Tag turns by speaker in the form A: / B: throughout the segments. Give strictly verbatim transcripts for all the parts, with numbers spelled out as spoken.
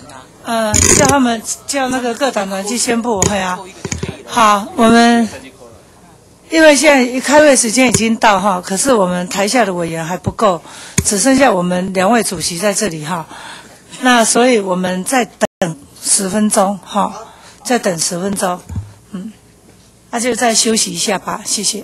A: 呃，叫他们叫那个各党团去宣布，对啊。好，我们因为现在开会时间已经到哈，可是我们台下的委员还不够，只剩下我们两位主席在这里哈。那所以我们再等十分钟哈，再等十分钟，嗯，那就再休息一下吧，谢谢。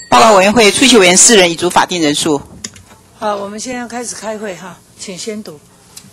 B: 报告委员会，出席委员四人，已足法定人数。
A: 好，我们现在开始开会哈，请先读。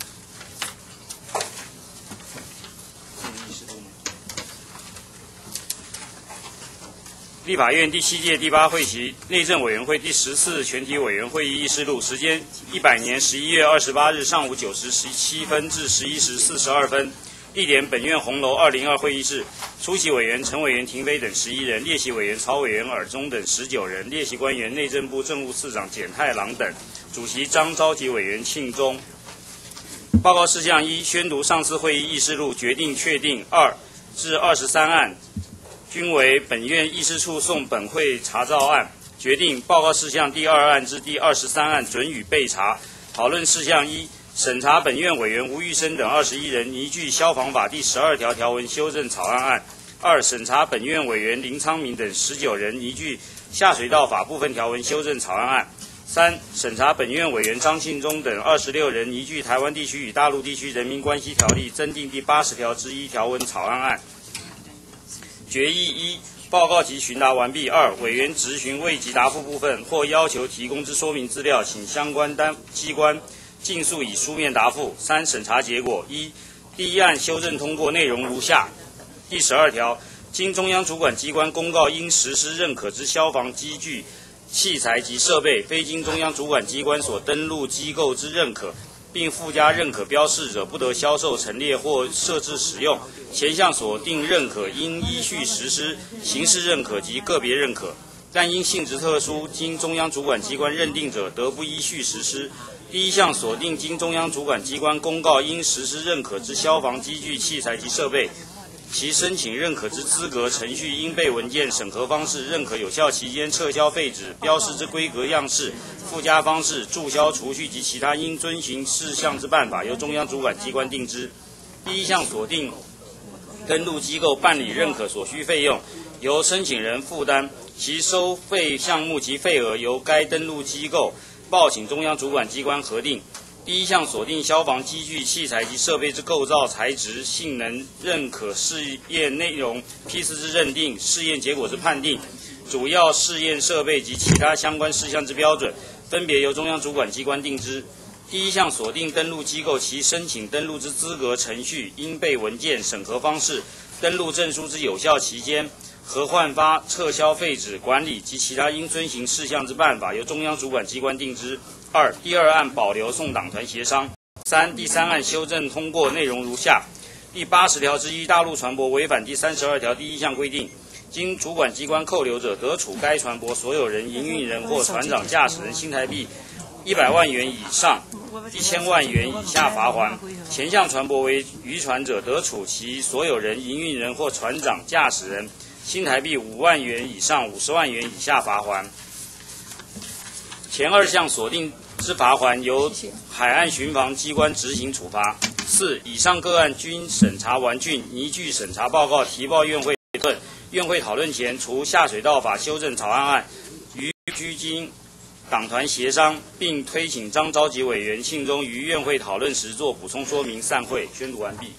C: 立法院第七届第八会期内政委员会第十次全体委员会议议事录，时间一百年十一月二十八日上午九时十七分至十一时四十二分，地点本院红楼二零二会议室。出席委员陈委员廷飞等十一人，列席委员曹委员尔中等十九人，列席官员内政部政务次长简太郎等，主席张召集委员庆忠。报告事项一：宣读上次会议议事录，决定确定二至二十三案，均为本院议事处送本会查照案。决定报告事项第二案至第二十三案准予备查。讨论事项一：审查本院委员吴玉生等二十一人依据消防法第十二条条文修正草案案。二、审查本院委员林昌明等十九人依据下水道法部分条文修正草案案。三、审查本院委员张庆忠等二十六人依据台湾地区与大陆地区人民关系条例增订第八十条之一条文草案案。决议一：报告及询答完毕。二、委员质询未及答复部分或要求提供之说明资料，请相关单机关尽速以书面答复。三、审查结果：一、第一案修正通过，内容如下。第十二条，经中央主管机关公告应实施认可之消防机具、器材及设备，非经中央主管机关所登录机构之认可，并附加认可标示者，不得销售、陈列或设置使用。前项所定认可，应依序实施形式认可及个别认可，但因性质特殊，经中央主管机关认定者，得不依序实施。第一项所定经中央主管机关公告应实施认可之消防机具、器材及设备，其申请认可之资格、程序、应备文件、审核方式、认可有效期间、撤销废止、标示之规格样式、附加方式、注销、除去及其他应遵循事项之办法，由中央主管机关定之。第一项所定登录机构办理认可所需费用，由申请人负担，其收费项目及费额由该登录机构报请中央主管机关核定。第一项锁定消防机具、器材及设备之构造、材质、性能认可试验内容批次之认定、试验结果之判定、主要试验设备及其他相关事项之标准，分别由中央主管机关定之。第一项锁定登录机构其申请登录之资格、程序、应备文件、审核方式、登录证书之有效期间、核换发、撤销废止、管理及其他应遵行事项之办法，由中央主管机关定之。二、第二案保留送党团协商。三、第三案修正通过，内容如下：第八十条之一，大陆船舶违反第三十二条第一项规定，经主管机关扣留者，得处该船舶所有人、营运人或船长、驾驶人新台币一百万元以上一千万元以下罚锾。前项船舶为渔船者，得处其所有人、营运人或船长、驾驶人新台币五万元以上五十万元以下罚锾。前二项锁定之罚锾，由海岸巡防机关执行处罚。四、以上各案均审查完竣，拟具审查报告提报院会讨论。院会讨论前，除下水道法修正草案案，于居经党团协商，并推请张召集委员庆忠于院会讨论时做补充说明。散会。宣读完毕。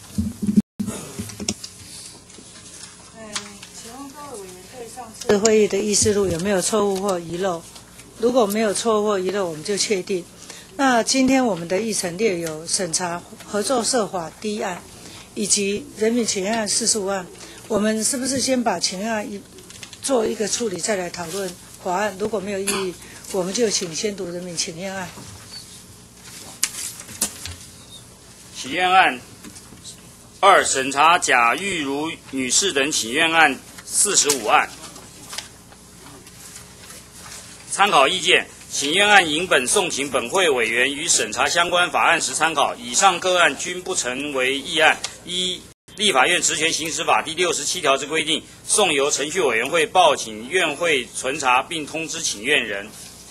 A: 请问各位委员对上次会议的议事录有没有错误或遗漏？如果没有错误或遗漏，我们就确定。那今天我们的议程列有审查合作社法第一案，以及人民请愿案四十五案。我们是不是先把请愿案一做一个处理，再来讨论法案？如果没有异议，我们就请先读人民请愿案。
C: 请愿案二、审查贾玉如女士等请愿案四十五案。参考意见：请愿案引本送请本会委员于审查相关法案时参考。以上各案均不成为议案。一、立法院职权行使法第六十七条之规定，送由程序委员会报请院会存查，并通知请愿人。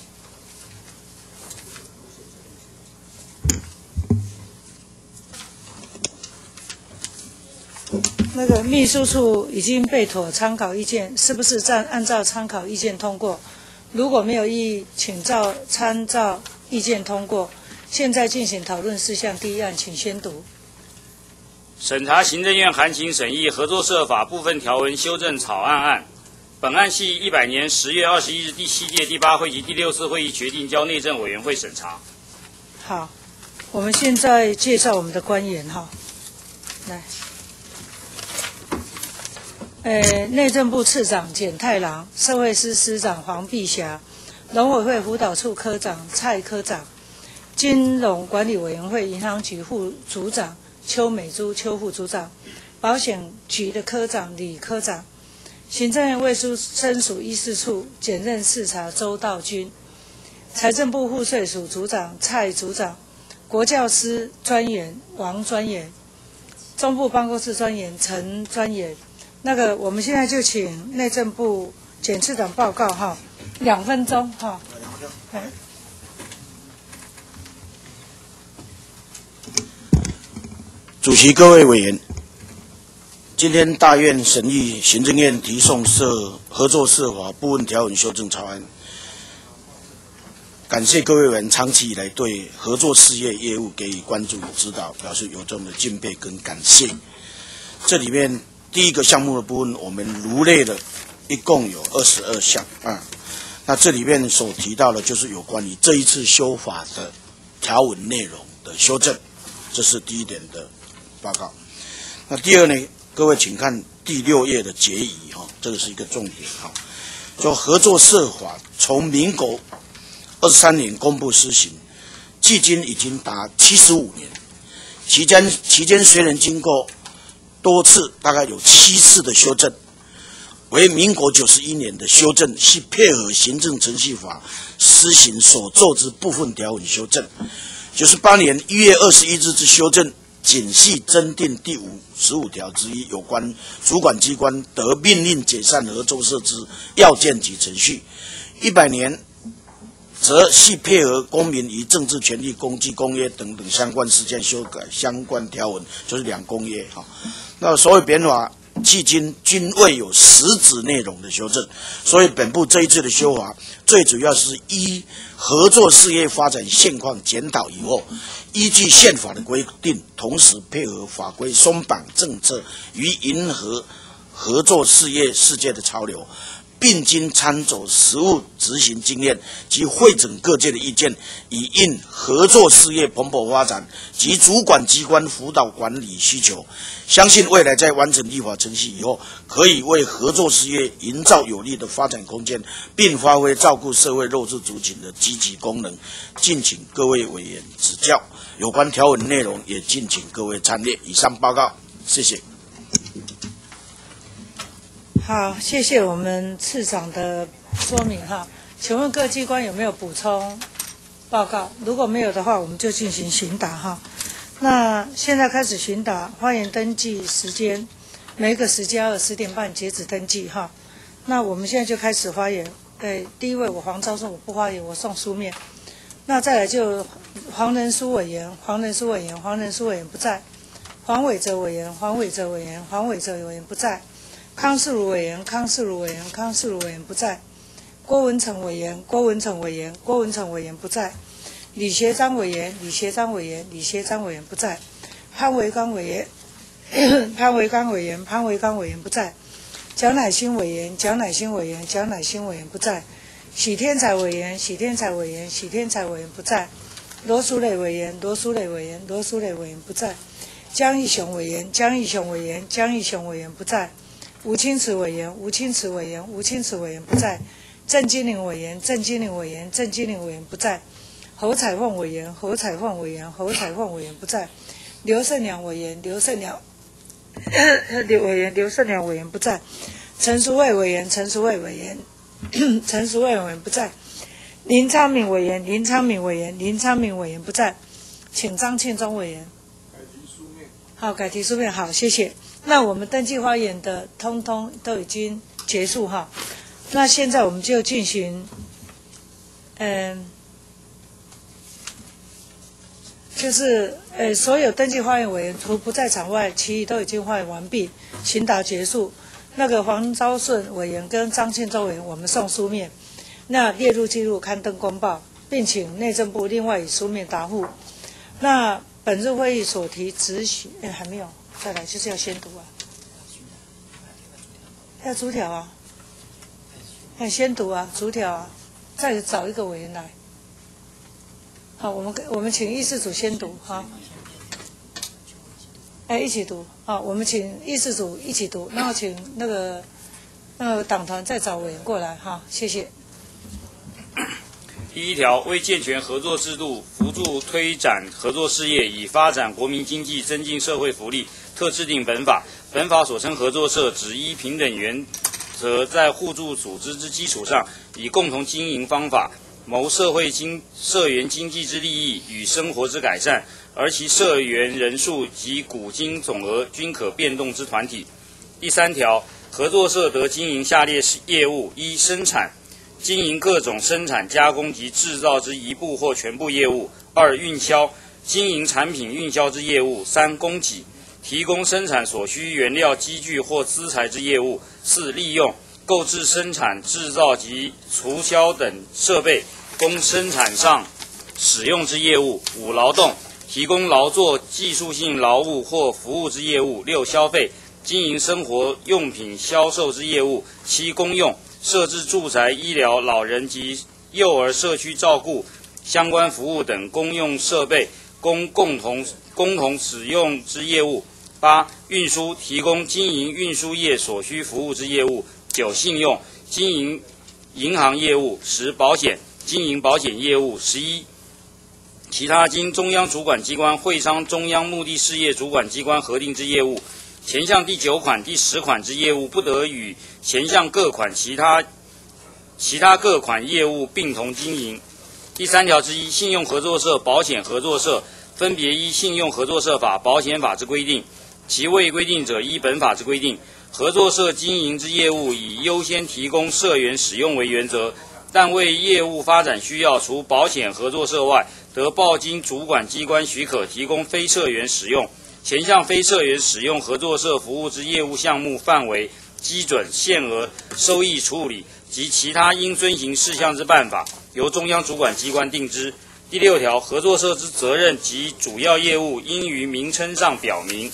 A: 那个秘书处已经备妥参考意见，是不是按按照参考意见通过？如果没有异议，请照参照意见通过。现在进行讨论事项第一案，请宣读。审查行政院函请审议合作社法部分条文修正草案案。
C: 本案系一百年十月二十一日第七届第八会及第六次会议决定交内政委员会审查。
A: 好，我们现在介绍我们的官员哈，来，呃，内政部次长简太郎，社会司司长黄碧霞，农委会辅导处科长蔡科长，金融管理委员会银行局副组长邱美珠邱副组长，保险局的科长李科长，行政院卫生署医事处检任视察周道军，财政部赋税署组长蔡组长，国教司专员王专员，中部办公室专员陈专员。那个，我们现在就请内政部检次长报告哈，两分钟哈。嗯。
D: 主席、各位委员，今天大院审议行政院提送社合作社法部分条文修正草案。感谢各位委员长期以来对合作事业业务给予关注与指导，表示由衷的敬佩跟感谢。这里面第一个项目的部分，我们罗列了一共有二十二项啊。那这里面所提到的，就是有关于这一次修法的条文内容的修正，这是第一点的报告。那第二呢，各位请看第六页的结语哈，这个是一个重点哈。就合作社法从民国二十三年公布施行，距今已经达七十五年，期间期间虽然经过多次，大概有七次的修正，为民国九十一年的修正，是配合行政程序法施行所做之部分条文修正。九十八年一月二十一日之修正，仅系增订第五十五条之一，有关主管机关得命令解散合作社之要件及程序。一百年则系配合公民与政治权利公祭公约等等相关事件修改相关条文，就是两公约哈。那所有变法迄今均未有实质内容的修正，所以本部这一次的修法，最主要是依合作事业发展现况检讨以后，依据宪法的规定，同时配合法规松绑政策，与迎合合作事业世界的潮流，并经参走实务执行经验及汇整各界的意见，以应合作事业蓬勃发展及主管机关辅导管理需求。相信未来在完成立法程序以后，可以为合作事业营造有利的发展空间，并发挥照顾社会弱势族群的积极功能。敬请各位委员指教，有关条文内容也敬请各位参阅。以上报告，谢谢。
A: 好，谢谢我们次长的说明哈。请问各机关有没有补充报告？如果没有的话，我们就进行询答哈。那现在开始询答，发言登记时间，每个十加二十点半截止登记哈。那我们现在就开始发言。对，第一位我黄昭顺我不发言，我送书面。那再来就黄仁书委员，黄仁书委员，黄仁书委员不在。黄伟哲委员，黄伟哲委员，黄伟哲委员不在。康世儒委员，康世儒委员，康世儒委员不在；郭文成委员，郭文成委员，郭文成委员不在；李学章委员，李学章委员，李学章委员不在；潘维刚委员，潘维刚委员，潘维刚委员不在；蒋乃馨委员，蒋乃馨委员，蒋乃馨委员不在；许天才委员，许天才委员，许天才委员不在；罗淑蕾委员，罗淑蕾委员，罗淑蕾委员不在；江义雄委员，江义雄委员，江义雄委员不在。吴清池委员，吴清池委员，吴清池委员不在；郑金玲委员，郑金玲委员，郑金玲委员不在；侯彩凤委员，侯彩凤委员，侯彩凤委员不在；刘胜良委员，刘胜良委员，刘胜良委员不在；陈淑慧委员，陈淑慧委员，陈淑慧委员不在；林昌敏委员，林昌敏委员，林昌敏委员不在。请张庆忠委员。好，改提书面，好，谢谢。那我们登记发言的通通都已经结束哈，那现在我们就进行，嗯，就是呃所有登记发言委员除不在场外，其余都已经发言完毕，询答结束。那个黄昭顺委员跟张庆忠委员，我们送书面，那列入记录刊登公报，并请内政部另外以书面答复。那本日会议所提质询，哎还没有。再来就是要宣读啊，要逐条啊。 哎，先读啊，逐条啊，再找一个委员来。好，我们我们请议事组先读哈。哎，一起读啊！我们请议事组一起读，然后请那个那个党团再找委员过来哈，谢谢。
C: 第一条，为健全合作制度，扶助推展合作事业，以发展国民经济、增进社会福利，特制定本法。本法所称合作社，只依平等原则，在互助组织之基础上，以共同经营方法，谋社会经社员经济之利益与生活之改善，而其社员人数及股金总额均可变动之团体。第三条，合作社得经营下列业务：一、生产，经营各种生产、加工及制造之一部或全部业务；二、运销，经营产品运销之业务；三、供给，提供生产所需原料、机具或资材之业务；四、利用，购置生产、制造及除销等设备，供生产上使用之业务；五、劳动，提供劳作、技术性劳务或服务之业务；六、消费，经营生活用品销售之业务；七、公用，设置住宅、医疗、老人及幼儿社区照顾相关服务等公用设备，供共同共同使用之业务；八、运输，提供经营运输业所需服务之业务；九、信用，经营银行业务；十、保险，经营保险业务；十一、其他经中央主管机关会商中央目的事业主管机关核定之业务。前项第九款、第十款之业务，不得与前项各款其他其他各款业务并同经营。第三条之一，信用合作社、保险合作社分别依信用合作社法、保险法之规定，其未规定者依本法之规定。合作社经营之业务以优先提供社员使用为原则，但为业务发展需要，除保险合作社外，得报经主管机关许可提供非社员使用。前项非社员使用合作社服务之业务项目范围、基准、限额、收益处理及其他应遵行事项之办法，由中央主管机关定之。第六条，合作社之责任及主要业务应于名称上表明。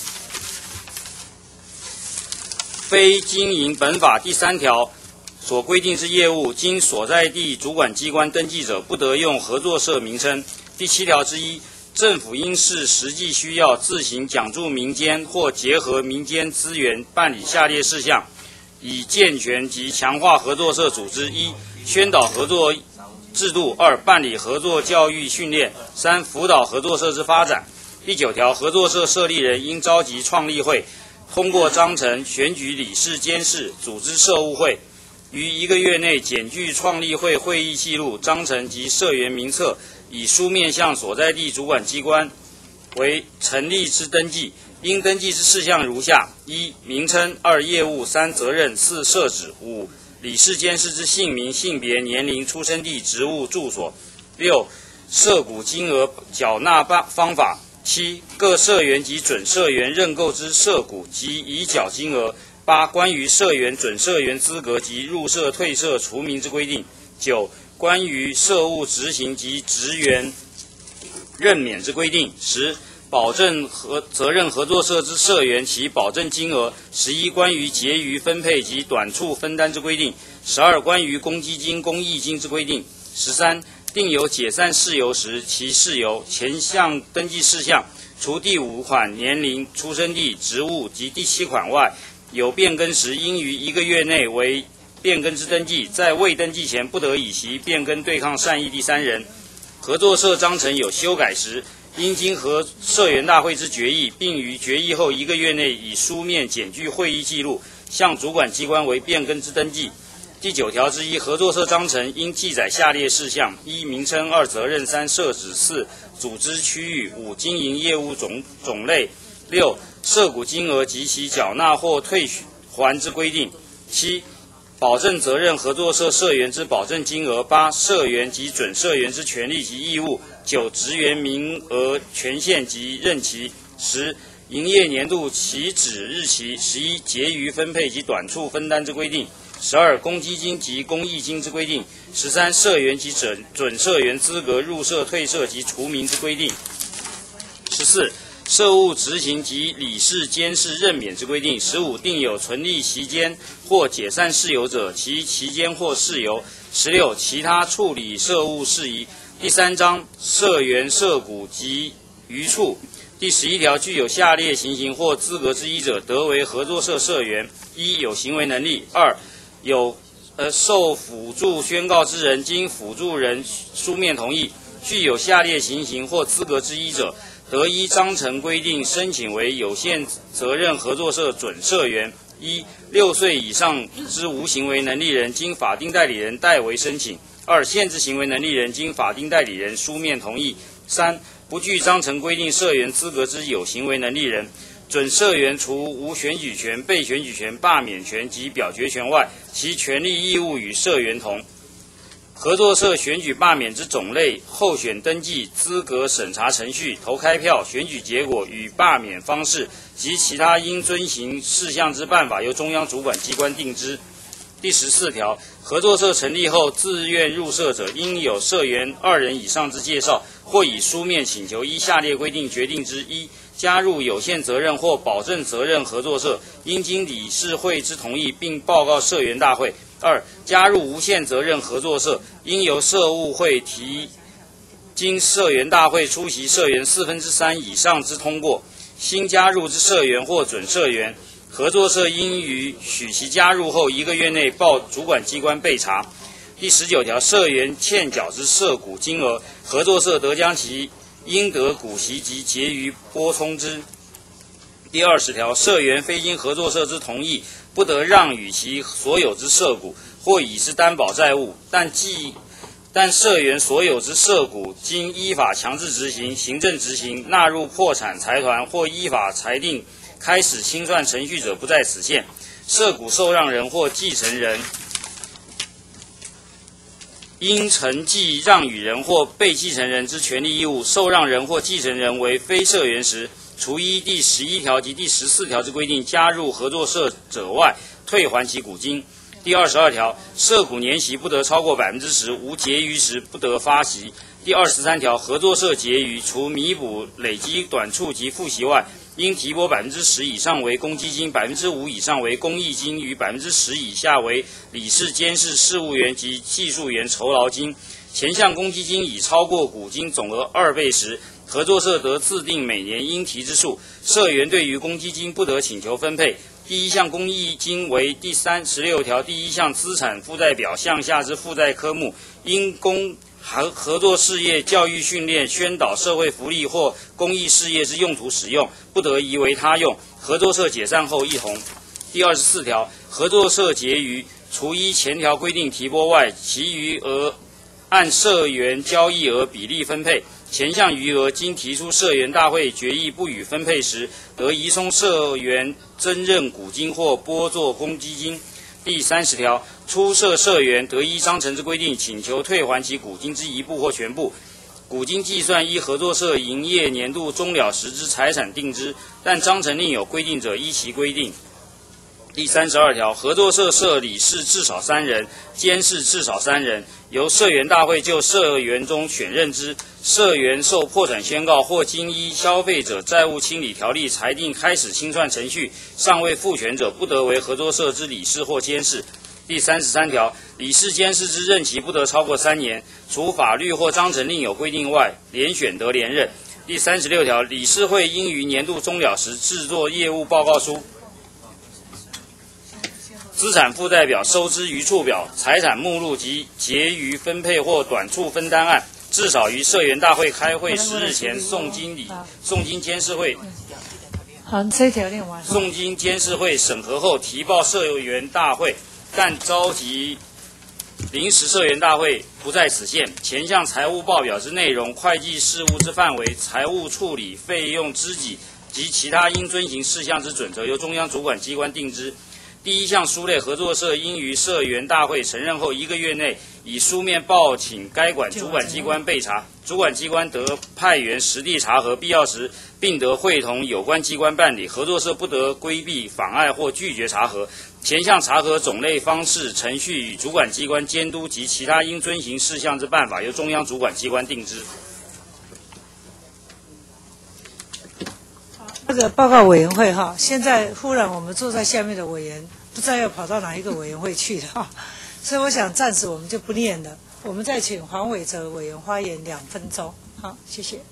C: 非经营本法第三条所规定之业务，经所在地主管机关登记者，不得用合作社名称。第七条之一，政府应视实际需要，自行奖助民间或结合民间资源办理下列事项，以健全及强化合作社组织：一、宣导合作制度；二、办理合作教育训练；三、辅导合作社之发展。第九条，合作社设立人应召集创立会，通过章程选举理事、监事，组织社务会，于一个月内检具创立会会议记录、章程及社员名册，以书面向所在地主管机关为成立之登记。应登记之事项如下：一、名称；二、业务；三、责任；四、设置；五、理事监事之姓名、性别、年龄、出生地、职务、住所；六、涉股金额、缴纳方法；七、各社员及准社员认购之涉股及已缴金额；八、关于社员、准社员资格及入社、退社、除名之规定；九、关于社务执行及职员任免之规定；十、保证和责任合作社之社员其保证金额；十一、关于结余分配及短处分担之规定；十二、关于公积金、公益金之规定；十三、定有解散事由时，其事由前项登记事项，除第五款年龄、出生地、职务及第七款外，有变更时，应于一个月内为变更之登记，在未登记前不得以其变更对抗善意第三人。合作社章程有修改时，应经合社员大会之决议，并于决议后一个月内以书面检具会议记录，向主管机关为变更之登记。第九条之一，合作社章程应记载下列事项：一、名称；二、责任；三、设置；四、组织区域；五、经营业务种种类；六、涉股金额及其缴纳或退还之规定；七、保证责任合作社社员之保证金额；八、社员及准社员之权利及义务；九、职员名额、权限及任期；十、营业年度起止日期；十一、结余分配及短处分担之规定；十二、公积金及公益金之规定；十三、社员及准准社员资格入社、退社及除名之规定；十四、 社务执行及理事监事任免之规定。十五、定有存立期间或解散事由者，其期间或事由。十六、其他处理社务事宜。第三章社员社股及余处。第十一条，具有下列情形或资格之一者，得为合作社社员：一、有行为能力；二、有呃受辅助宣告之人，经辅助人书面同意，具有下列情形或资格之一者，得依章程规定申请为有限责任合作社准社员。一、六岁以上之无行为能力人，经法定代理人代为申请；二、限制行为能力人，经法定代理人书面同意；三、不具章程规定社员资格之有行为能力人，准社员除无选举权、被选举权、罢免权及表决权外，其权利义务与社员同。合作社选举罢免之种类、候选登记、资格审查程序、投开票、选举结果与罢免方式及其他应遵行事项之办法，由中央主管机关定之。第十四条，合作社成立后自愿入社者，应有社员二人以上之介绍，或以书面请求依下列规定决定之：一、加入有限责任或保证责任合作社，应经理事会之同意，并报告社员大会。二、加入无限责任合作社，应由社务会提经社员大会出席社员四分之三以上之通过。新加入之社员或准社员，合作社应于许其加入后一个月内报主管机关备查。第十九条，社员欠缴之社股金额，合作社得将其应得股息及结余拨充之。第二十条，社员非经合作社之同意，不得让与其所有之社股，或以之担保债务，但既但社员所有之社股经依法强制执行、行政执行纳入破产财团或依法裁定开始清算程序者，不在此限。社股受让人或继承人应承继让与人或被继承人之权利义务，受让人或继承人为非社员时，除依第十一条及第十四条之规定加入合作社者外，退还其股金。第二十二条，社股年息不得超过百分之十，无结余时不得发息。第二十三条，合作社结余除弥补累积短处及付息外，应提拨百分之十以上为公积金，百分之五以上为公益金，与百分之十以下为理事、监事、事务员及技术员酬劳金。前项公积金已超过股金总额二倍时，合作社得自定每年应提之数，社员对于公积金不得请求分配。第一项公益金为第三十六条第一项资产负债表项下之负债科目，因公合合作事业、教育训练、宣导社会福利或公益事业之用途使用，不得移为他用。合作社解散后一同。第二十四条，合作社结余除依前条规定提拨外，其余额按社员交易额比例分配。前项余额经提出社员大会决议不予分配时，得移送社员增任股金或拨作公积金。第三十条，出社社员得依章程之规定请求退还其股金之一部或全部。股金计算依合作社营业年度终了时之财产定之，但章程另有规定者依其规定。第三十二条，合作社设理事至少三人，监事至少三人，由社员大会就社员中选任之。社员受破产宣告或经依消费者债务清理条例裁定开始清算程序，尚未复权者，不得为合作社之理事或监事。第三十三条，理事、监事之任期不得超过三年，除法律或章程另有规定外，连选得连任。第三十六条，理事会应于年度终了时制作业务报告书、资产负债表、收支余处表、财产目录及结余分配或短处分担案，至少于社员大会开会十日前送经理、送经监事会。
A: 好，这一条念完。
C: 送经监事会审核后提报社员大会，但召集临时社员大会不在此限。前项财务报表之内容、会计事务之范围、财务处理费用支给及其他应遵行事项之准则，由中央主管机关定之。第一项书类，合作社应于社员大会承认后一个月内，以书面报请该管主管机关备查，主管机关得派员实地查核，必要时并得会同有关机关办理。合作社不得规避、妨碍或拒绝查核。前项查核种类、方式、程序与主管机关监督及其他应遵行事项之办法，由中央主管机关定之。
A: 那个报告委员会哈，现在忽然我们坐在下面的委员不知道要跑到哪一个委员会去了哈，所以我想暂时我们就不念了，我们再请黄伟哲委员发言两分钟。好，谢谢。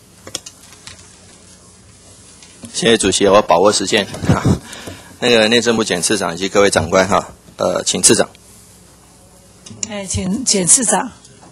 E: 谢谢主席，我把握时间哈。那个内政部检次长以及各位长官哈，呃，请次长。
A: 哎，请检次长。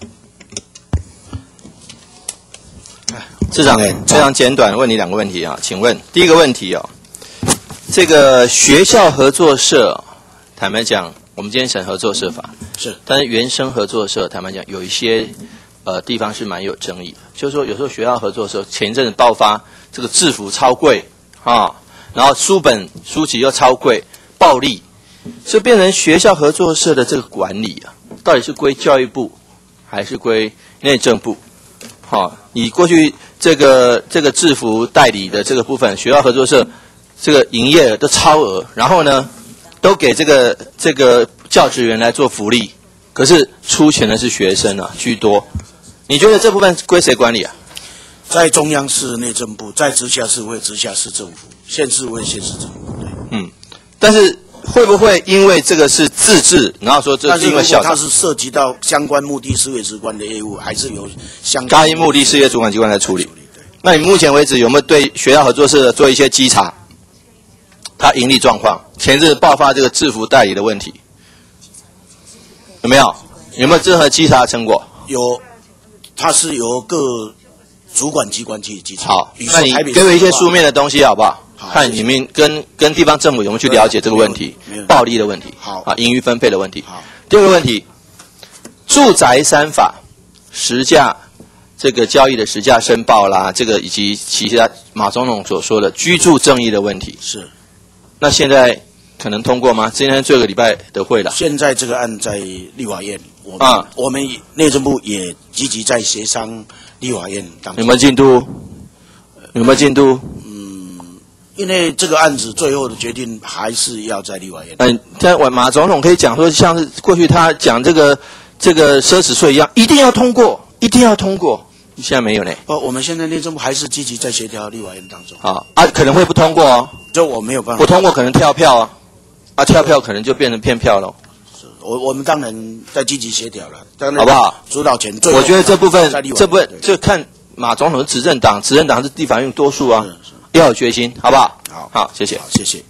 E: 次长，非常简短，问你两个问题啊，请问第一个问题哦，这个学校合作社，坦白讲，我们今天审合作社法
D: 是，
E: 但是原生合作社，坦白讲有一些呃地方是蛮有争议的，就是说有时候学校合作社前一阵子爆发这个制服超贵啊，然后书本书籍又超贵，暴利，所以变成学校合作社的这个管理啊，到底是归教育部还是归内政部？好、哦，你过去这个这个制服代理的这个部分，学校合作社这个营业额都超额，然后呢，都给这个这个教职员来做福利，可是出钱的是学生啊居多。你觉得这部分归谁管理啊？
D: 在中央是内政部，在直辖市会直辖市政府，县市会县市政府。对，
E: 嗯，但是会不会因为这个是自治，然后说这是因为校长？
D: 它是涉及到相关目的事业机关的业务，还是由相
E: 该目的事业主管机关来处理？那你目前为止有没有对学校合作社做一些稽查？它盈利状况，前阵子爆发这个制服代理的问题，有没有？有没有任何稽查成果？
D: 有，它是由各主管机关去稽查。
E: 好，那你给我一些书面的东西好不好？
D: 好，
E: 看你们跟跟地方政府有没有去了解这个问题，暴利的问题，
D: 好
E: 啊，盈余分配的问题。
D: 好，
E: 第二个问题，住宅三法实价这个交易的实价申报啦，这个以及其他马总统所说的居住正义的问题，
D: 是。
E: 那现在可能通过吗？今天最后一个礼拜的会了。
D: 现在这个案在立法院，我们、
E: 啊、
D: 我们内政部也积极在协商立法院当中。
E: 有没有进度？有没有进度？
D: 因为这个案子最后的决定还是要在立法院。
E: 嗯，像我马总统可以讲说，像是过去他讲这个这个奢侈税一样，一定要通过，一定要通过。现在没有呢。
D: 哦，我们现在内政部还是积极在协调立法院当中。
E: 好啊，可能会不通过哦。
D: 就我没有办法。
E: 不通过可能跳票啊，啊跳票可能就变成骗票了。
D: 是我我们当然在积极协调了，当然
E: 好不好？
D: 主导权最后。
E: 我觉得这部分这部分
D: 对
E: 就看马总统的执政党，执政党是立法院多数啊。是是要有决心，好不好？
D: 好，
E: 好，谢谢，
D: 好，谢谢。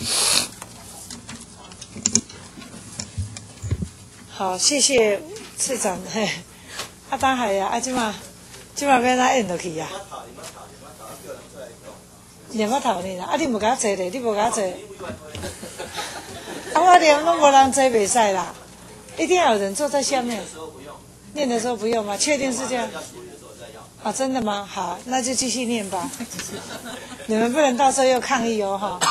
A: 好，谢谢次长。嘿，啊，等下呀，啊，即马即马要哪演落去呀？念我头呢啦，啊，你无甲我坐咧，你无甲我坐。啊，我念拢无人坐袂使啦，一定要有人坐在下面。念的时候不用吗？确定是这样？啊，真的吗？好，那就继续念吧。你们不能到时候又抗议哦，哈。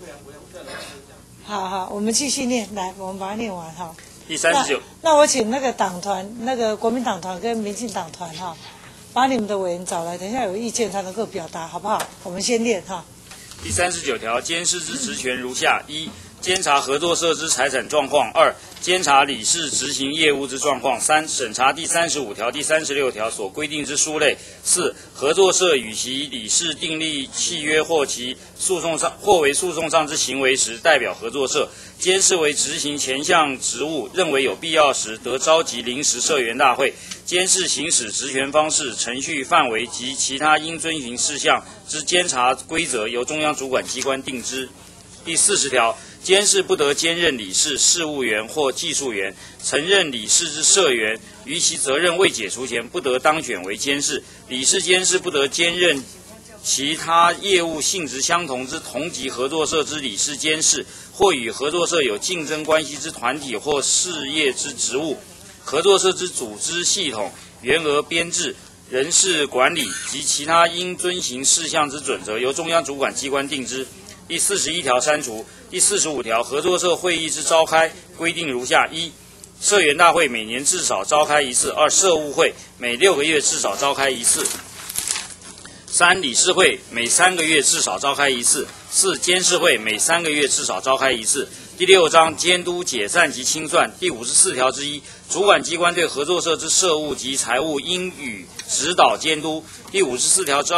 A: 好好，我们继续念，来，我们把它念完哈。
C: 第三十九。
A: 那我请那个党团，那个国民党团跟民进党团哈，把你们的委员找来，等一下有意见才能够表达，好不好？我们先念哈。
C: 第三十九条，监事之职权如下：一、监察合作社之财产状况；二、监察理事执行业务之状况；三、审查第三十五条、第三十六条所规定之书类；四、合作社与其理事订立契约或其诉讼上或为诉讼上之行为时，代表合作社。监事为执行前项职务，认为有必要时，得召集临时社员大会。监事行使职权方式、程序范围及其他应遵循事项之监察规则，由中央主管机关定之。第四十条，监事不得兼任理事、事务员或技术员。曾任理事之社员，于其责任未解除前，不得当选为监事。理事监事不得兼任其他业务性质相同之同级合作社之理事监事，或与合作社有竞争关系之团体或事业之职务。合作社之组织系统、员额编制、人事管理及其他应遵行事项之准则，由中央主管机关定之。第四十一条删除。第四十五条，合作社会议之召开规定如下：一、社员大会每年至少召开一次；二、社务会每六个月至少召开一次；三、理事会每三个月至少召开一次；四、监事会每三个月至少召开一次。第六章监督解散及清算第五十四条之一，主管机关对合作社之社务及财务应予指导监督。第五十四条之二，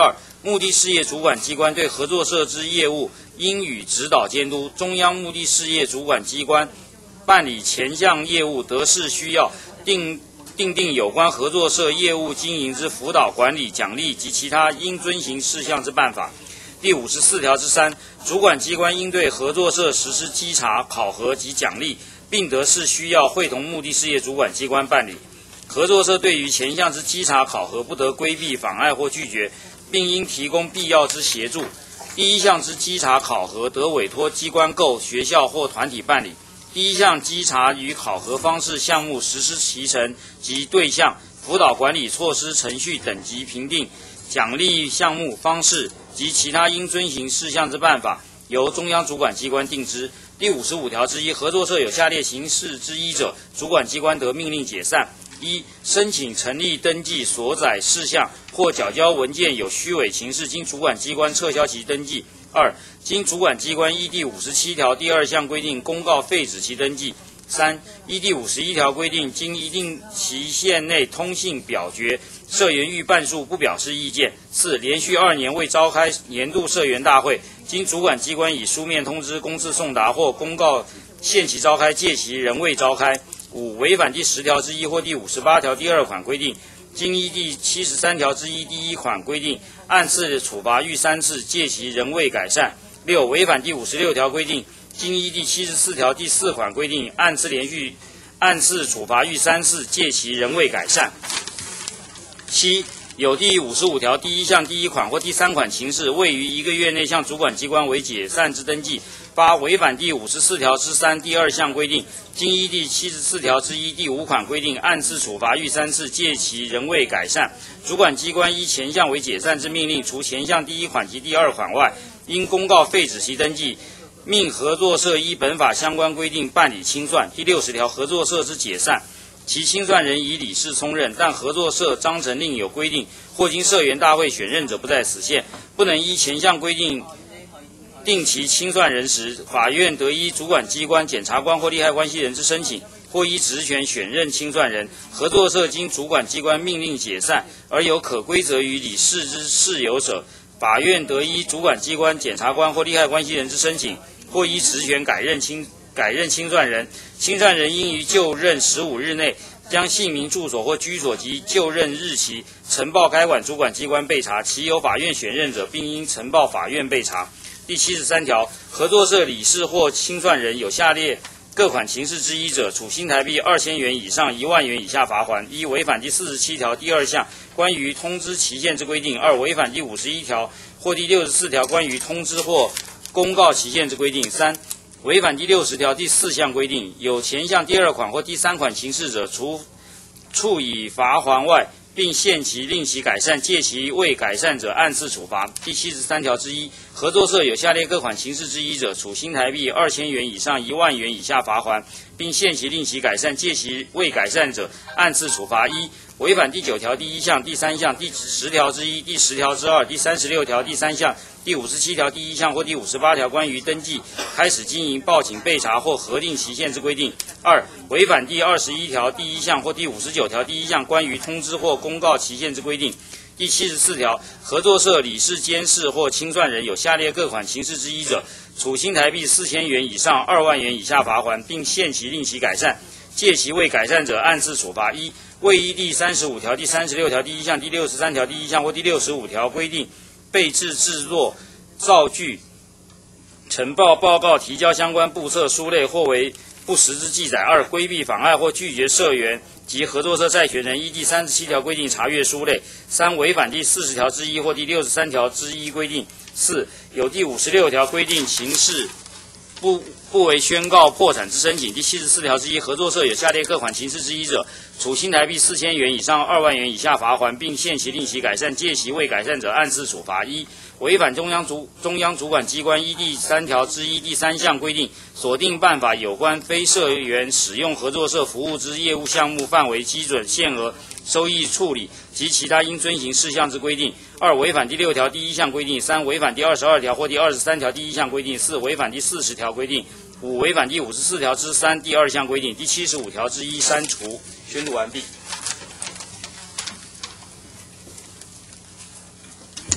C: 目的事业主管机关对合作社之业务应予指导监督。中央目的事业主管机关办理前项业务得视需要，定订定有关合作社业务经营之辅导、管理、奖励及其他应遵行事项之办法。第五十四条之三，主管机关应对合作社实施稽查、考核及奖励，并得视需要会同目的事业主管机关办理。合作社对于前项之稽查、考核，不得规避、妨碍或拒绝，并应提供必要之协助。第一项之稽查、考核，得委托机关构、学校或团体办理。第一项稽查与考核方式、项目、实施期程及对象、辅导管理措施、程序等级评定、奖励项目方式及其他应遵行事项之办法，由中央主管机关定之。第五十五条之一，合作社有下列形式之一者，主管机关得命令解散：一、申请成立登记所载事项或缴交文件有虚伪情事，经主管机关撤销其登记；二、经主管机关依第五十七条第二项规定公告废止其登记；三、依第五十一条规定，经一定期限内通信表决，社员逾半数不表示意见；四、连续二年未召开年度社员大会，经主管机关以书面通知、公示送达或公告限期召开，届期仍未召开；五、违反第十条之一或第五十八条第二款规定，经依第七十三条之一第一款规定按次处罚逾三次，届期仍未改善；六、违反第五十六条规定，经依第七十四条第四款规定按次连续按次处罚逾三次，届期仍未改善；七、有第五十五条第一项第一款或第三款情事，未于一个月内向主管机关为解散之登记；八、违反第五十四条之三第二项规定，经依第七十四条之一第五款规定按次处罚逾三次，届期仍未改善，主管机关依前项为解散之命令，除前项第一款及第二款外，应公告废止其登记，命合作社依本法相关规定办理清算。第六十条，合作社之解散，其清算人以理事充任，但合作社章程另有规定，或经社员大会选任者不在此限，不能依前项规定定其清算人时，法院得依主管机关、检察官或利害关系人之申请，或依职权选任清算人。合作社经主管机关命令解散，而有可归责于理事之事由者，法院得依主管机关、检察官或利害关系人之申请，或依职权改任清改任清算人。清算人应于就任十五日内，将姓名、住所或居所及就任日期呈报该管主管机关备查，其有法院选任者，并应呈报法院备查。第七十三条，合作社理事或清算人有下列各款情事之一者，处新台币二千元以上一万元以下罚锾：一、违反第四十七条第二项关于通知期限之规定；二、违反第五十一条或第六十四条关于通知或公告期限之规定；三、违反第六十条第四项规定，有前项第二款或第三款情事者，除处以罚锾外，并限期令其改善，届期未改善者按次处罚。第七十三条之一，合作社有下列各款情事之一者，处新台币二千元以上一万元以下罚锾，并限期令其改善，届期未改善者按次处罚：一、违反第九条第一项、第三项、第十条之一、第十条之二、第三十六条第三项、第五十七条第一项或第五十八条关于登记、开始经营、报请备查或核定期限之规定；二、违反第二十一条第一项或第五十九条第一项关于通知或公告期限之规定。第七十四条，合作社理事、监事或清算人有下列各款情事之一者，处新台币四千元以上二万元以下罚锾，并限期令其改善，届期未改善者按次处罚：一、未依第三十五条、第三十六条第一项、第六十三条第一项或第六十五条规定备制制作、造句、呈报、报告、提交相关簿册、书类或为不实之记载；二、规避、妨碍或拒绝社员及合作社债权人依第三十七条规定查阅书类；三、违反第四十条之一或第六十三条之一规定；四、有第五十六条规定情事不不为宣告破产之申请。第七十四条之一，合作社有下列各款情事之一者，处新台币四千元以上二万元以下罚锾，并限期令其改善，届期未改善者按次处罚：一、违反中央主中央主管机关依第三条之一第三项规定锁定办法有关非社员使用合作社服务之业务项目范围、基准、限额、收益处理及其他应遵行事项之规定；二、违反第六条第一项规定；三、违反第二十二条或第二十三条第一项规定；四、违反第四十条规定；五、违反第五十四条之三第二项规定；第七十五条之一删除。宣读完毕。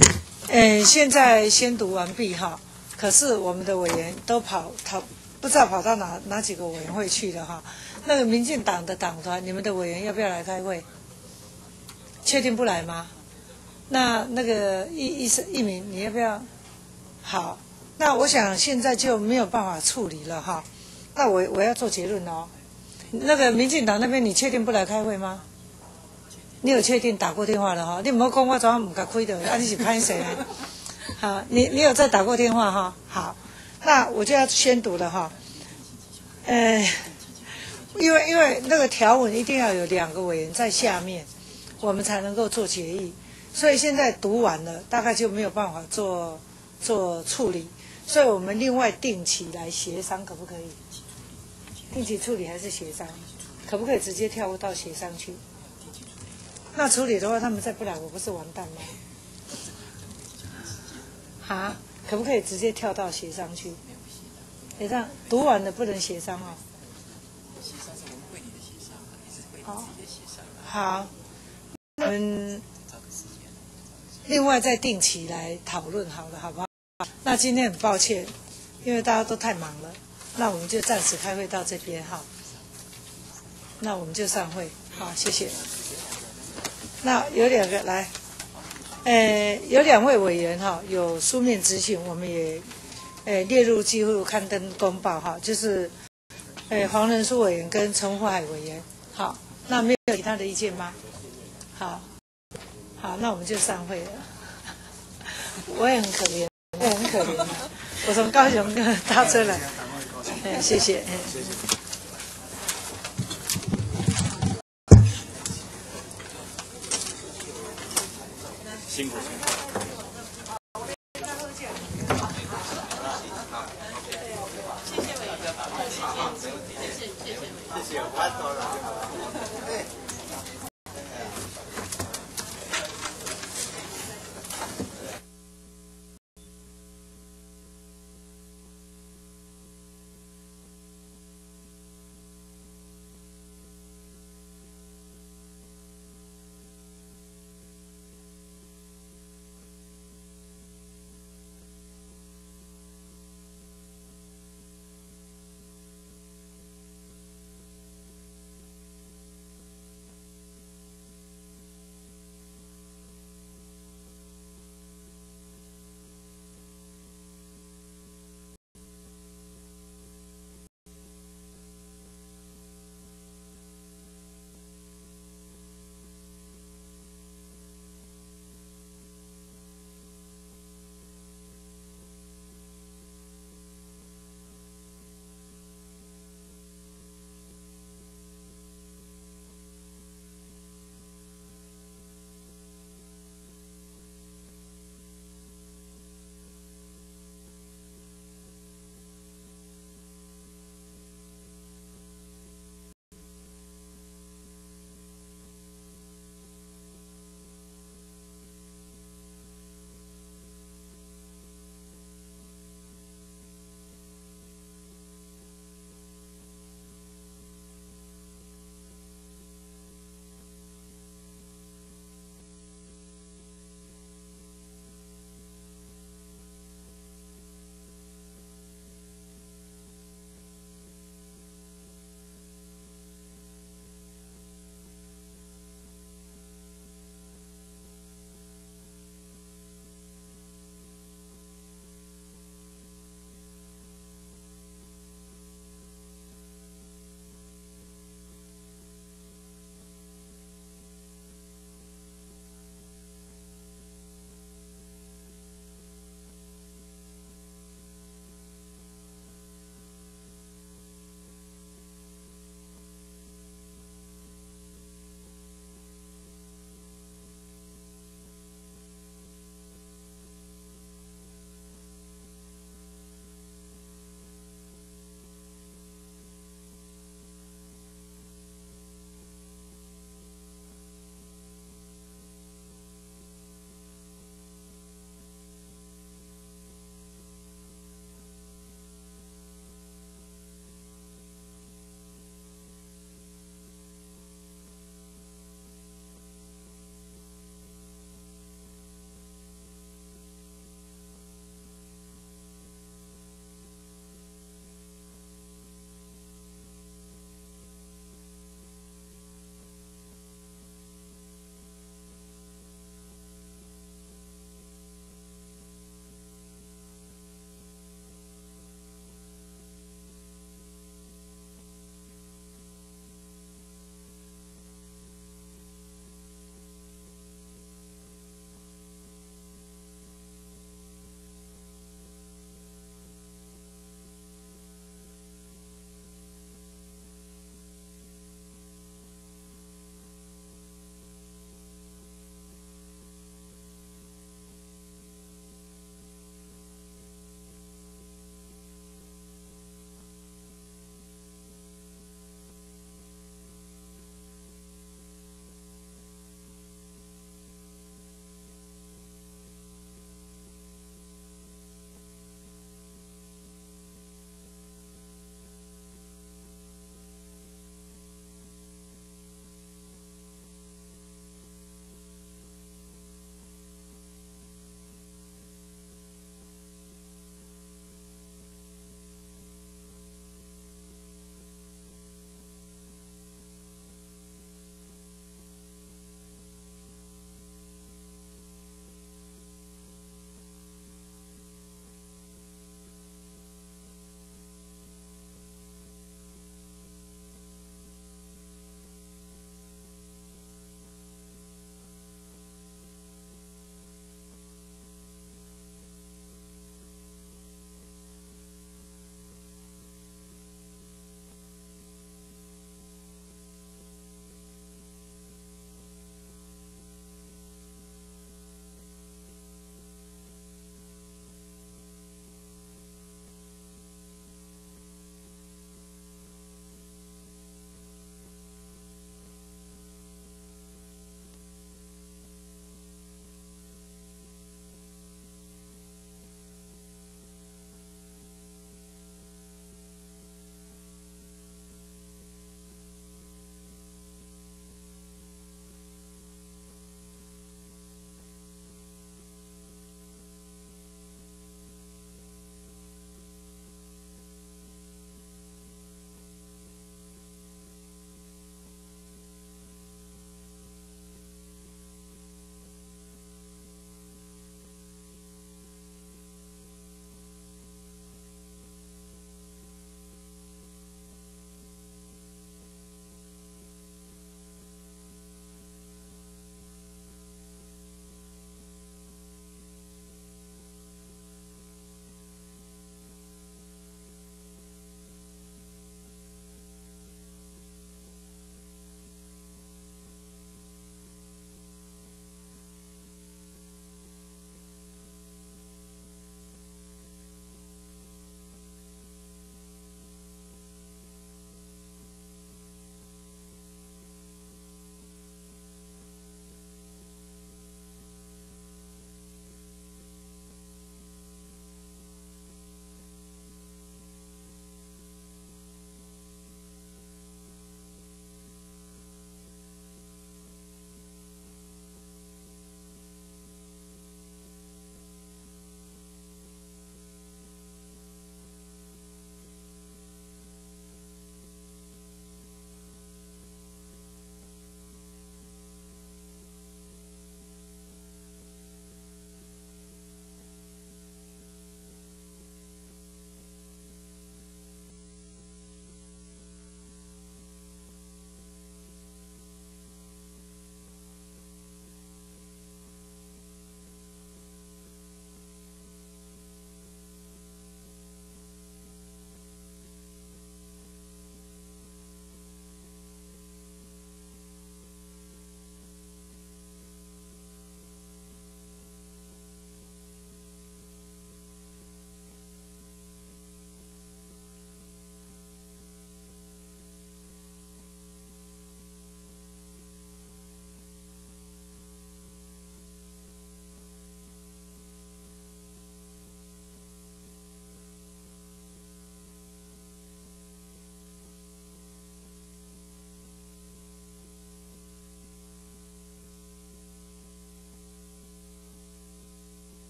A: 呃，现在宣读完毕哈，可是我们的委员都跑跑，不知道跑到哪哪几个委员会去了哈。那个民进党的党团，你们的委员要不要来开会？确定不来吗？那那个一一一名，你要不要？好，那我想现在就没有办法处理了哈。那我我要做结论哦。那个民进党那边，你确定不来开会吗？你有确定打过电话了哈？你唔好讲我昨晚唔甲开的，啊你是歹势啊？好，你你有再打过电话哈？好，那我就要宣读了哈。呃，因为因为那个条文一定要有两个委员在下面，我们才能够做决议。所以现在读完了，大概就没有办法做做处理，所以我们另外定期来协商，可不可以？定期处理还是协商？可不可以直接跳到协商去？那处理的话，他们再不来，我不是完蛋吗？啊，可不可以直接跳到协商去？协商读完了不能协商哦。好，好，我们另外再定期来讨论好了，好不好？那今天很抱歉，因为大家都太忙了，那我们就暂时开会到这边哈。那我们就散会，好，谢谢。那有两个来，呃，有两位委员哈，有书面咨询，我们也，呃，列入记录刊登公报哈，就是，呃，黄仁书委员跟陈福海委员，好，那没有其他的意见吗？好，好，那我们就散会了。我也很可怜，我也很可怜，我从高雄搭车来，哎，谢谢，哎。
C: 辛苦辛苦。